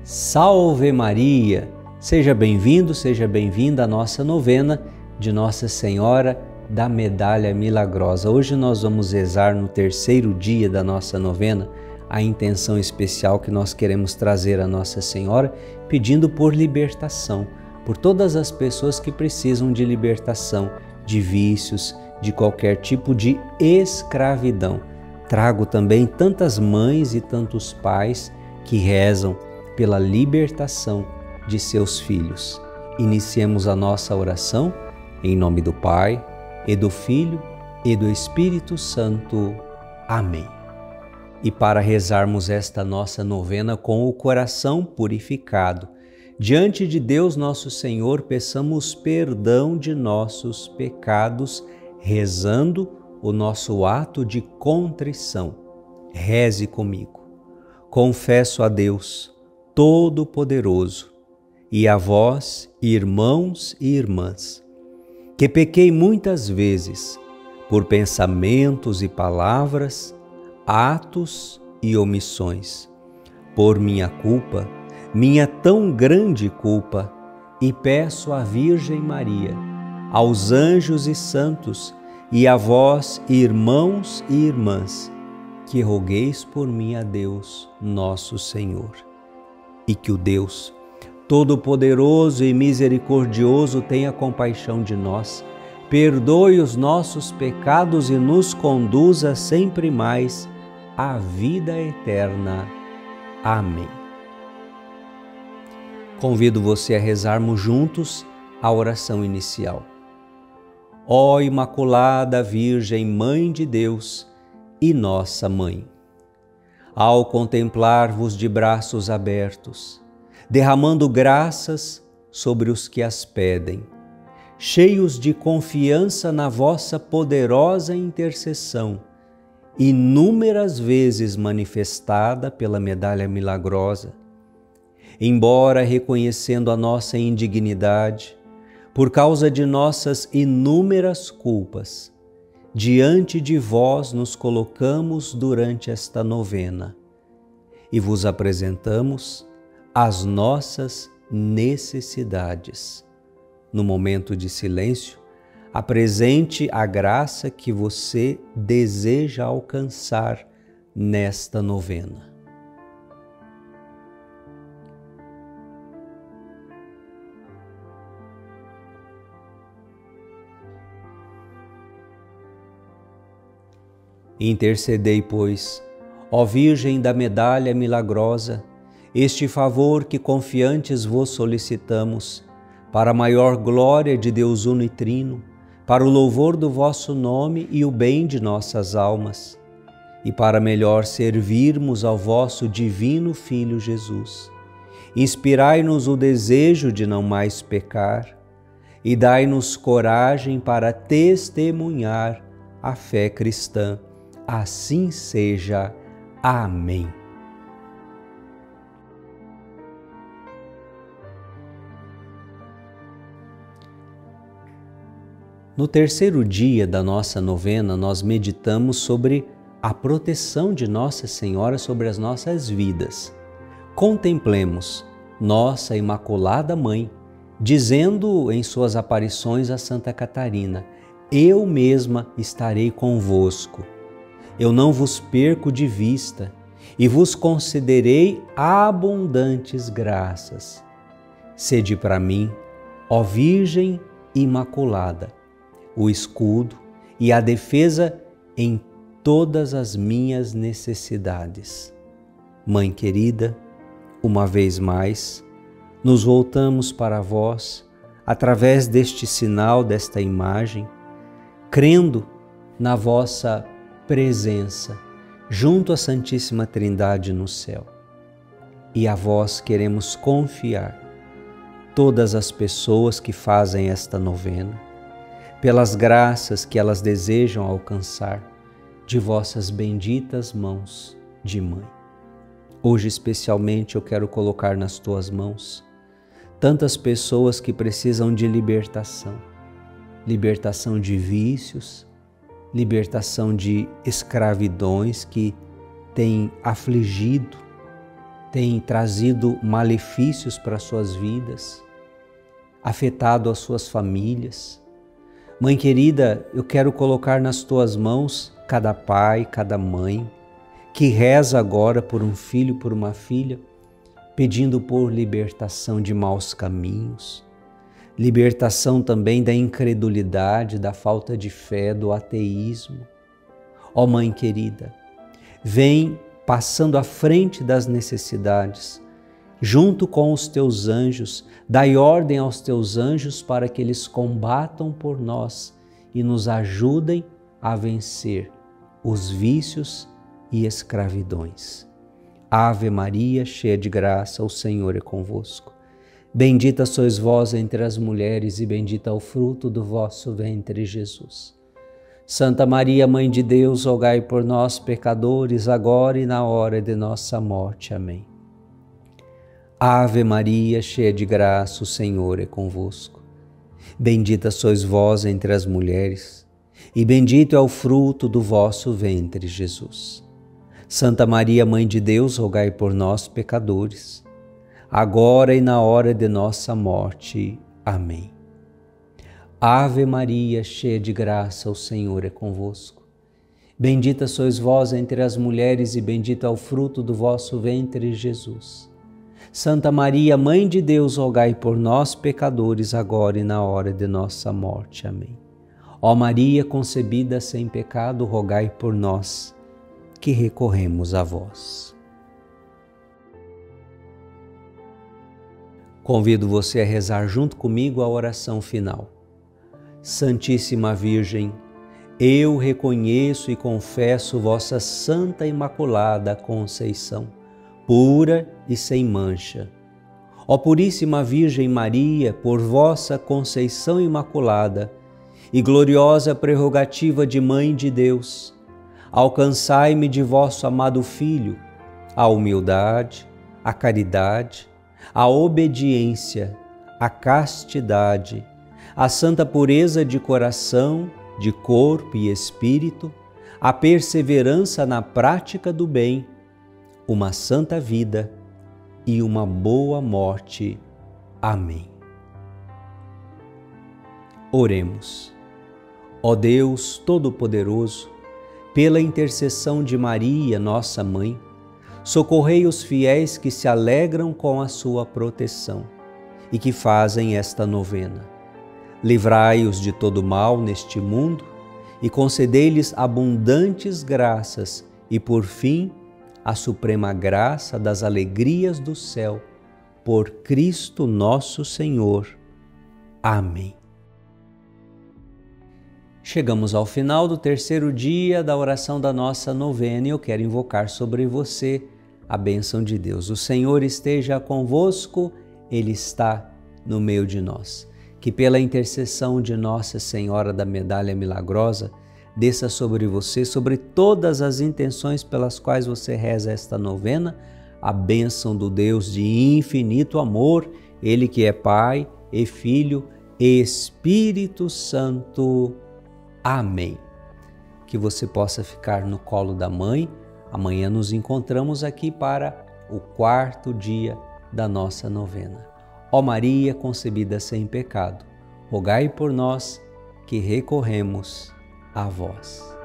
Salve Maria! Seja bem-vindo, seja bem-vinda à nossa novena de Nossa Senhora da Medalha Milagrosa. Hoje nós vamos rezar no terceiro dia da nossa novena a intenção especial que nós queremos trazer a Nossa Senhora, pedindo por libertação, por todas as pessoas que precisam de libertação, de vícios, de qualquer tipo de escravidão. Trago também tantas mães e tantos pais que rezam pela libertação de seus filhos. Iniciemos a nossa oração em nome do Pai, e do Filho, e do Espírito Santo. Amém. E para rezarmos esta nossa novena com o coração purificado, diante de Deus nosso Senhor, peçamos perdão de nossos pecados, rezando o nosso ato de contrição. Reze comigo. Confesso a Deus Todo-Poderoso e a vós, irmãos e irmãs, que pequei muitas vezes por pensamentos e palavras, atos e omissões, por minha culpa, minha tão grande culpa, e peço à Virgem Maria, aos anjos e santos, e a vós, irmãos e irmãs, que rogueis por mim a Deus, nosso Senhor. E que o Deus Todo-Poderoso e Misericordioso tenha compaixão de nós, perdoe os nossos pecados e nos conduza sempre mais à vida eterna. Amém. Convido você a rezarmos juntos a oração inicial. Ó Imaculada Virgem, Mãe de Deus e nossa Mãe, ao contemplar-vos de braços abertos, derramando graças sobre os que as pedem, cheios de confiança na vossa poderosa intercessão, inúmeras vezes manifestada pela medalha milagrosa, embora reconhecendo a nossa indignidade, por causa de nossas inúmeras culpas, diante de vós nos colocamos durante esta novena e vos apresentamos as nossas necessidades. No momento de silêncio, apresente a graça que você deseja alcançar nesta novena. Intercedei, pois, ó Virgem da Medalha Milagrosa, este favor que confiantes vos solicitamos, para a maior glória de Deus Uno e Trino, para o louvor do vosso nome e o bem de nossas almas, e para melhor servirmos ao vosso divino Filho Jesus. Inspirai-nos o desejo de não mais pecar, e dai-nos coragem para testemunhar a fé cristã. Assim seja. Amém. No terceiro dia da nossa novena, nós meditamos sobre a proteção de Nossa Senhora sobre as nossas vidas. Contemplemos Nossa Imaculada Mãe, dizendo em suas aparições a Santa Catarina: eu mesma estarei convosco. Eu não vos perco de vista e vos concederei abundantes graças. Sede para mim, ó Virgem Imaculada, o escudo e a defesa em todas as minhas necessidades. Mãe querida, uma vez mais, nos voltamos para vós através deste sinal, desta imagem, crendo na vossa presença junto à Santíssima Trindade no céu. E a vós queremos confiar todas as pessoas que fazem esta novena, pelas graças que elas desejam alcançar de vossas benditas mãos de mãe. Hoje especialmente eu quero colocar nas tuas mãos tantas pessoas que precisam de libertação, libertação de vícios, libertação de escravidões que têm afligido tem trazido malefícios para suas vidas, afetado as suas famílias. Mãe querida, eu quero colocar nas tuas mãos cada pai, cada mãe, que reza agora por um filho, por uma filha, pedindo por libertação de maus caminhos, libertação também da incredulidade, da falta de fé, do ateísmo. Ó Mãe querida, vem passando à frente das necessidades, junto com os teus anjos, dai ordem aos teus anjos para que eles combatam por nós e nos ajudem a vencer os vícios e escravidões. Ave Maria, cheia de graça, o Senhor é convosco. Bendita sois vós entre as mulheres e bendito é o fruto do vosso ventre, Jesus. Santa Maria, Mãe de Deus, rogai por nós, pecadores, agora e na hora de nossa morte. Amém. Ave Maria, cheia de graça, o Senhor é convosco. Bendita sois vós entre as mulheres, e bendito é o fruto do vosso ventre, Jesus. Santa Maria, Mãe de Deus, rogai por nós, pecadores, agora e na hora de nossa morte. Amém. Ave Maria, cheia de graça, o Senhor é convosco. Bendita sois vós entre as mulheres e bendito é o fruto do vosso ventre, Jesus. Santa Maria, Mãe de Deus, rogai por nós, pecadores, agora e na hora de nossa morte. Amém. Ó Maria concebida sem pecado, rogai por nós, que recorremos a vós. Convido você a rezar junto comigo a oração final. Santíssima Virgem, eu reconheço e confesso vossa Santa Imaculada Conceição, pura e sem mancha. Ó Puríssima Virgem Maria, por vossa Conceição Imaculada e gloriosa prerrogativa de Mãe de Deus, alcançai-me de vosso amado Filho a humildade, a caridade, a obediência, a castidade, a santa pureza de coração, de corpo e espírito, a perseverança na prática do bem, uma santa vida e uma boa morte. Amém. Oremos. Ó Deus Todo-Poderoso, pela intercessão de Maria, nossa Mãe, socorrei os fiéis que se alegram com a sua proteção e que fazem esta novena. Livrai-os de todo mal neste mundo e concedei-lhes abundantes graças e, por fim, a suprema graça das alegrias do céu, por Cristo nosso Senhor. Amém. Chegamos ao final do terceiro dia da oração da nossa novena e eu quero invocar sobre você a bênção de Deus. O Senhor esteja convosco, Ele está no meio de nós. Que pela intercessão de Nossa Senhora da Medalha Milagrosa, desça sobre você, sobre todas as intenções pelas quais você reza esta novena, a bênção do Deus de infinito amor, Ele que é Pai e Filho e Espírito Santo. Amém. Que você possa ficar no colo da Mãe. Amanhã nos encontramos aqui para o quarto dia da nossa novena. Ó Maria concebida sem pecado, rogai por nós que recorremos a vós.